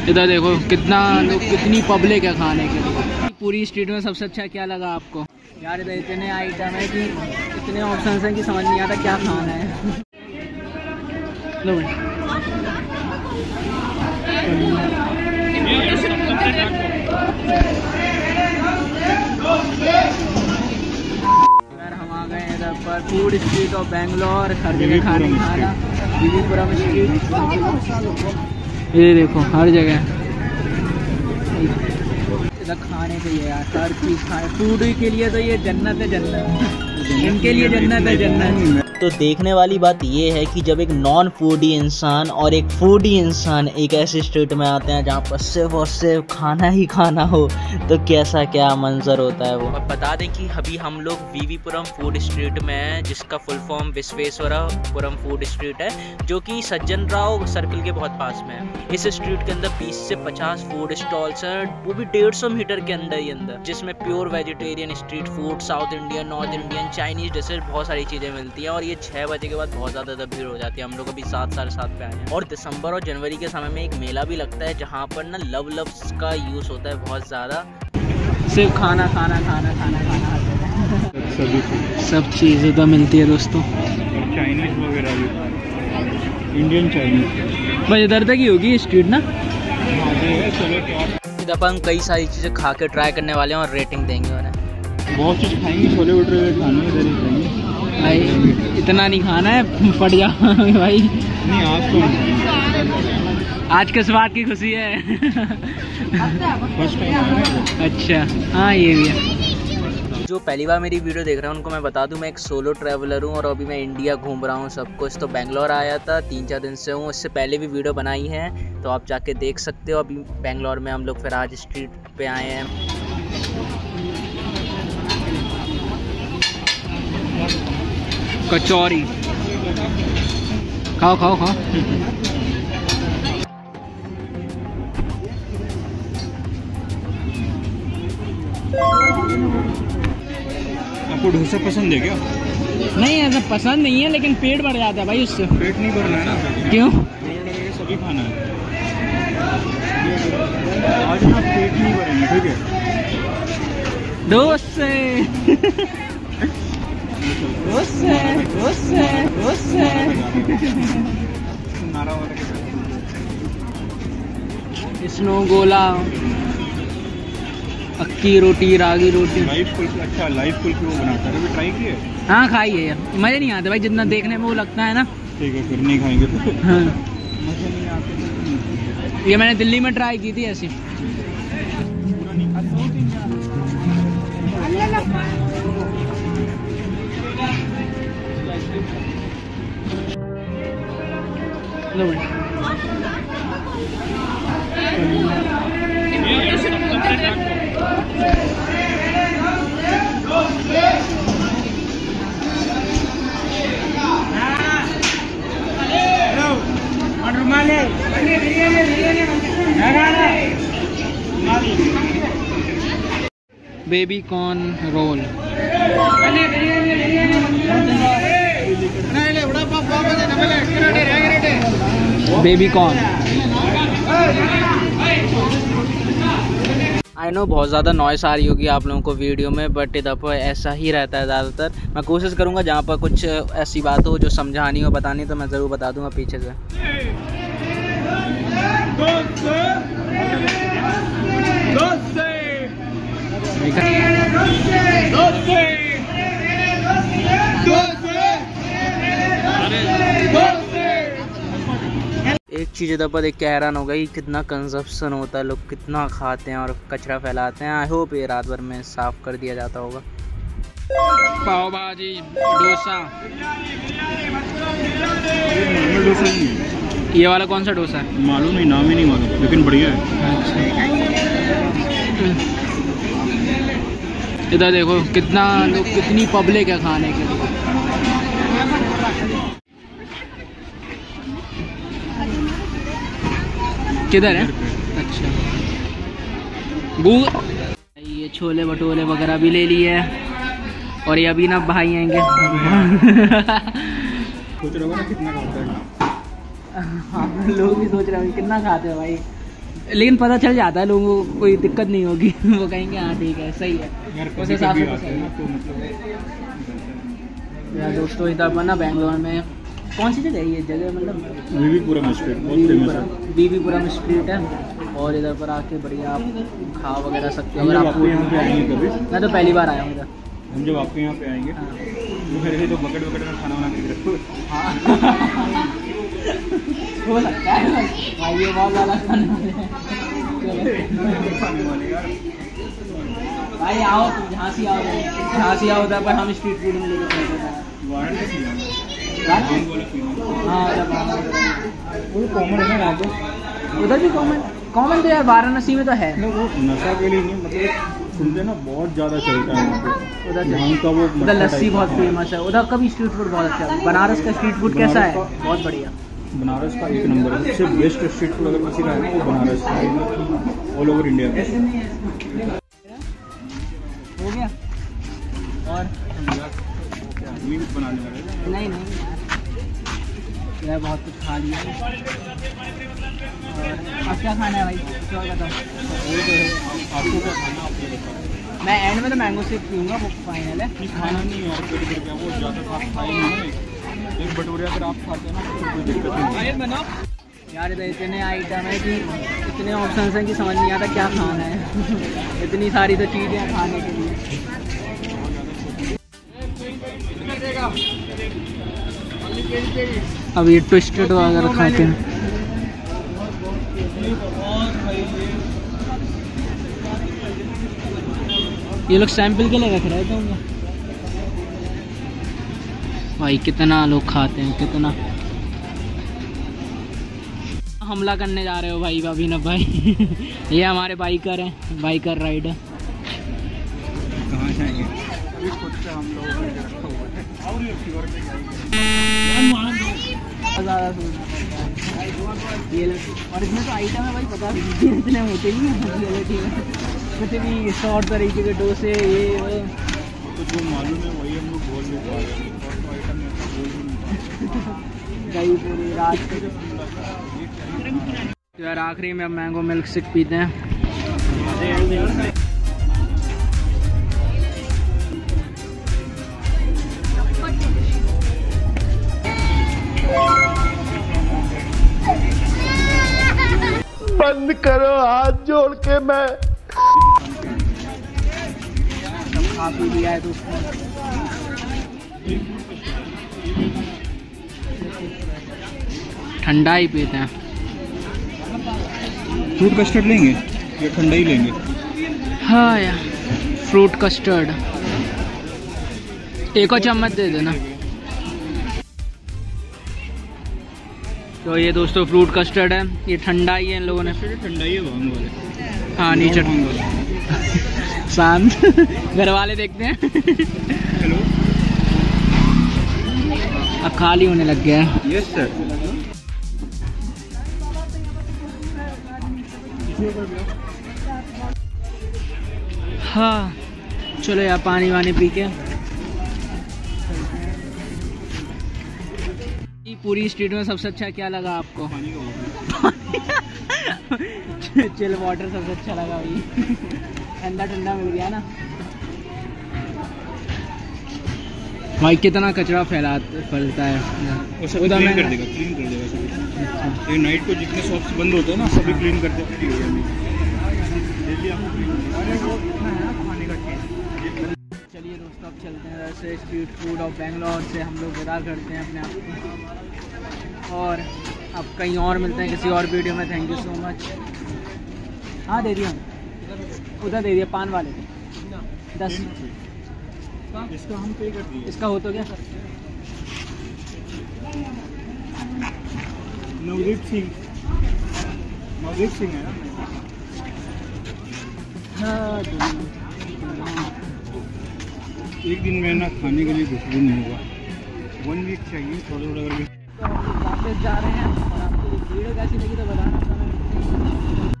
इधर देखो कितना लोग, कितनी पब्लिक है खाने के लिए। पूरी स्ट्रीट में सबसे अच्छा क्या लगा आपको? यार इधर इतने आइटम है कि इतने ऑप्शंस हैं कि समझ नहीं आता क्या खाना है। लो यार हम आ गए इधर पर फूड स्ट्रीट ऑफ बैंगलोर। हर जगह खाने खाना, विवीपुरम स्ट्रीट। ये देखो हर जगह इधर खाने के लिए यार हर चीज़ खाए। फूड के लिए तो ये जन्नत है, जन्नत इनके लिए जन्नत है, जन्नत। तो देखने वाली बात ये है कि जब एक नॉन फूडी इंसान और एक फूडी इंसान एक ऐसे स्ट्रीट में आते हैं जहाँ पर सिर्फ और सिर्फ खाना ही खाना हो, तो कैसा क्या मंजर होता है वो। और बता दें कि अभी हम लोग विवीपुरम फूड स्ट्रीट में हैं, जिसका full form Vishweshwarapuram food street है, जो कि सज्जन राव सर्कल के बहुत पास में है। इस स्ट्रीट के अंदर 20 से 50 फूड स्टॉल्स हैं, वो भी 150 मीटर के अंदर ही अंदर, जिसमें pure vegetarian street food, south Indian, north Indian, Chinese dishes, बहुत सारी चीज़ें मिलती हैं। और ये 6 बजे के बाद बहुत ज़्यादा भीड़ हो जाती है। हम लोग अभी 7 साढ़े 7 पे आए हैं। और दिसंबर और जनवरी के समय में एक मेला भी लगता है जहाँ पर ना लव्स का यूज़ होता है बहुत ज़्यादा। सिर्फ खाना खाना खाना खाना खाना सब चीज़ें तो मिलती है दोस्तों। चाइनीज वगैरह भी, इंडियन चाइनीज बस इधर तक ही होगी स्ट्रीट ना। इधर पर हम कई सारी चीज़ें खा के ट्राई करने वाले हैं और रेटिंग देंगे उन्हें। बहुत चीज़ खाएंगे, छोले भटूरे खाने इधर ही खाएंगे भाई। इतना नहीं खाना है, फट जाओगे भाई। नहीं आज तो आज किस बात की खुशी है? First time. अच्छा हाँ ये भी है। जो पहली बार मेरी वीडियो देख रहे हैं उनको मैं बता दूं, मैं एक सोलो ट्रैवलर हूं और अभी मैं इंडिया घूम रहा हूं सब कुछ। तो बेंगलोर आया था, 3-4 दिन से हूं। इससे पहले भी वीडियो बनाई है तो आप जाके देख सकते हो। अभी बेंगलोर में हम लोग फिर आज स्ट्रीट पे आए हैं। कचौरी खाओ खाओ खाओ। आपको डोसा पसंद है क्या? नहीं ऐसा पसंद नहीं है, लेकिन पेट भर जाता है भाई उससे। पेट नहीं भरना है ना। क्यों? सभी खाना है आज ना, पेट नहीं भरेंगे ठीक है। डोसे डोसे डोसे डोसे नारा वाला स्नो गोला, अक्की रोटी, रागी रोटी। लाइव कुल्फी। अच्छा लाइव कुल्फी वो बनाता है, कभी ट्राई किया है? हाँ खाई है यार, मज़े नहीं आते भाई जितना देखने में वो लगता है ना। ठीक है फिर नहीं खाएंगे तो। हाँ मजे नहीं आते। ये मैंने दिल्ली में ट्राई की थी ऐसी। Baby corn roll. Baby corn. I know बहुत ज़्यादा नॉइस आ रही होगी आप लोगों को वीडियो में, बट इधर पर ऐसा ही रहता है ज़्यादातर। मैं कोशिश करूँगा जहाँ पर कुछ ऐसी बात हो जो समझानी हो, बतानी, तो मैं ज़रूर बता दूँगा पीछे से। एक चीज़ इधर पर देख के हैरान हो गई, कितना कंजप्शन होता है, लोग कितना खाते हैं और कचरा फैलाते हैं। आई होप ये रात भर में साफ़ कर दिया जाता होगा। पाव भाजी, डोसा। ये वाला कौन सा डोसा है? मालूम नहीं, नाम ही नहीं मालूम, लेकिन बढ़िया है। इधर देखो कितना लोग, कितनी पब्लिक है खाने के लिए। किधर है? अच्छा ये छोले भटूरे वगैरह भी ले लिए और ये अभी ना भाई आएंगे। सोच रहे हो ना कितना खाता है। हाँ लोग भी सोच रहे हैं कितना खाते हो भाई। लेकिन पता चल जाता है लोगों को, कोई दिक्कत नहीं होगी। वो कहेंगे हाँ ठीक है सही है, उस हिसाब से तो सही है। यार दोस्तों इधर पर ना बेंगलोर में कौन सी जगह है ये जगह, मतलब बीबीपुरम स्ट्रीट बहुत फेमस है। बीबीपुरम स्ट्रीट है और इधर पर आके बढ़िया आप खा वगैरह सकते हो। अगर आप यहाँ पे आएंगे कभी, मैं तो पहली बार आया हूँ इधर। हम जब आपके यहाँ पे आएंगे तो फिर तो बकेट में खाना बना के रखो। हो सकता है भाई, ये बहुत ज़्यादा खाने वाले हैं। भाई आओ तुम झांसी आओ, झांसी आओ उधर पर हम स्ट्रीट फूड में लेके हाँ वो कॉमन है ना यहाँ पे, उधर भी कॉमन तो यार वाराणसी में तो है। वो नशा के लिए नहीं, मतलब सुनते ना बहुत ज़्यादा चलता है वहाँ पे। उधर यहाँ का वो उधर लस्सी बहुत फेमस है, उधर का भी स्ट्रीट फूड बहुत अच्छा है। बनारस का स्ट्रीट फूड कैसा है? बहुत बढ़िया। बनारस का एक नंबर है, सबसे बेस्ट स्ट्रीट फूड अगर किसी का है ना वो बनारस का है, ऑल ओवर इंडिया में। हो गया और मीट बनाने वाले नहीं यार बहुत कुछ खा लिया। और अब क्या खाना है भाई, क्या बताओ? आपको क्या खाना आप मैं एंड में तो मैंगो शेक पीऊँगा, वो फाइनल है। खाना नहीं यार, पेट भर गया, वो ज़्यादा आप खाए नहीं। एक भटूरे अगर आप खाते हैं ना तो कोई दिक्कत नहीं। यार इधर इतने आइटम है कि इतने ऑप्शंस हैं कि समझ नहीं आता क्या खाना है। इतनी सारी तो चीज़ें हैं खाने के लिए। अब ये ट्विस्टेड वगैरह खाते हैं। ये लोग सैंपल के लिए रख रहे थे भाई। कितना लोग खाते हैं, कितना हमला करने जा रहे हो भाई अभिनव भाई। ये हमारे बाइकर हैं, बाइकर राइडर। कहाँ जाएंगे खुद से हम लोग ये और इसमें तो आइटम है भाई पता नहीं इतने होते नहीं हैं रियलिटी में। कुछ भी शॉर्ट तरीके के डोसे ये तो जो मालूम है वही हम लोग बोल नहीं पा रहे हैं, आइटम ऐसा बोल भी नहीं पा रहे। दही पूरी रात तो यार आखिरी में अब मैंगो मिल्क शेक पीते हैं। बंद करो हाथ जोड़ के, मैं सब खा पी लिया है दोस्तों। ठंडा ही पीते हैं। फ्रूट कस्टर्ड लेंगे या ठंडा ही लेंगे? हाँ यार फ्रूट कस्टर्ड एक और चम्मच दे देना। तो ये दोस्तों फ्रूट कस्टर्ड है, ये ठंडा ही है इन लोगों ने। ठंडा ही है भांग वाले। हाँ नीचे शांत घर वाले देखते हैं। हेलो अब खाली होने लग गया है। Yes sir. हाँ चलो यार पानी वानी पी के। पूरी स्ट्रीट में सबसे अच्छा क्या लगा आपको? चिल वाटर सबसे अच्छा लगा भाई। ठंडा ठंडा मिल गया ना भाई। कितना कचरा फैलता है वो सब क्लीन कर देगा, क्लीन कर देगा सब। ये नाइट को जितने शॉप्स बंद होते हैं ना सभी क्लीन करते हैं। चलिए दोस्तों अब चलते हैं वैसे स्ट्रीट फूड और बेंगलोर से हम लोग विदा करते हैं अपने आप को, और अब कहीं और मिलते हैं किसी और वीडियो में। Thank you so much. हाँ दे दिया उधर दे दिया पान वाले 10। इसका हम पे कर दिए। इसका हो तो क्या? नवदीप सिंह है ना। हाँ एक दिन में ना खाने के लिए कुछ भी नहीं होगा, 1 वीक चाहिए थोड़ा थोड़ा करके। तो हम वापस जा रहे हैं और आपको वीडियो कैसी लगी तो बताना।